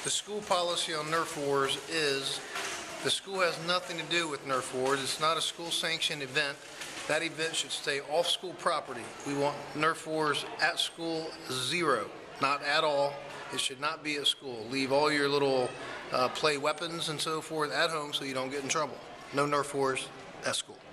The school policy on NERF Wars is the school has nothing to do with NERF Wars. It's not a school-sanctioned event. That event should stay off school property. We want NERF Wars at school, zero, not at all. It should not be at school. Leave all your little play weapons and so forth at home so you don't get in trouble. No NERF Wars at school.